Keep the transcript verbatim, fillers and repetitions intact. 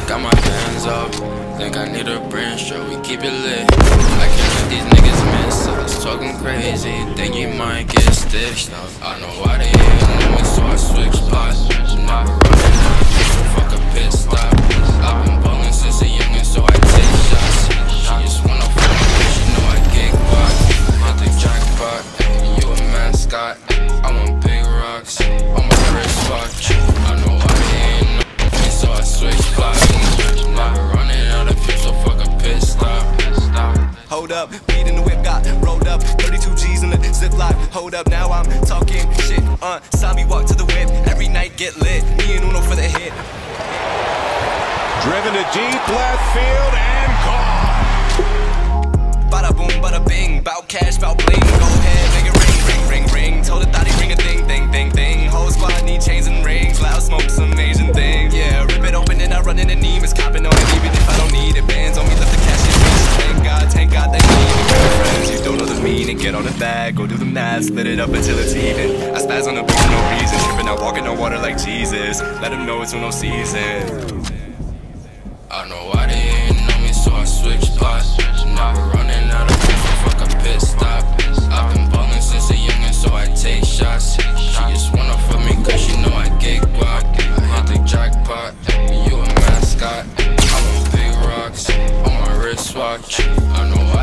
got my hands up. Think I need a brain stroke, we keep it lit. I can't let these niggas miss us. Talking crazy, think you might get stitched up. I know why they hating on me, so I switch spots. Never running out of shit, so fuck a pit stop. I've been ballin' since a youngin', so I take shots. She just wanna fuck me, but she know I get caught. Hit the jackpot, you a mascot. I want big rocks on my wristwatch. I know why they hating on me, so I switch spots. Never running out of shit, so fuck a pit stop. Hold up, weed in the whip got rolled up, thirty-two G's in the ziplock. Hold up, now I'm talking shit. Uh, saw me walk to the whip, every night get lit. Me and Uno for the hit. Driven to deep left field and gone. Bada boom, bada bing, bout cash, bout bling. Go ahead, make it ring, ring, ring, ring. Told the thotty ring a ding, ding, ding, ding. Whole squad need chains and rings. Loud smoke, some Asian thing. Yeah, rip it open and I run in the knee. It's copping on it, even if I don't need it. Bands on me, left the cash in reach. Thank God, thank God they need it. Bring your friends, you don't know the meaning. Get on the bag, go do the math, split it up until it's even. I spaz on the beat for no reason. Tripping out, walking on water like Jesus. Let them know it's no season. I know why they hating on me, so I switch spots. Never running out of shit, so fuck a pit stop. I've been ballin' since a youngin', so I take shots. She just wanna fuck me cause she know I get guap. I hit the jackpot, you a mascot. I want big rocks on my wristwatch. I know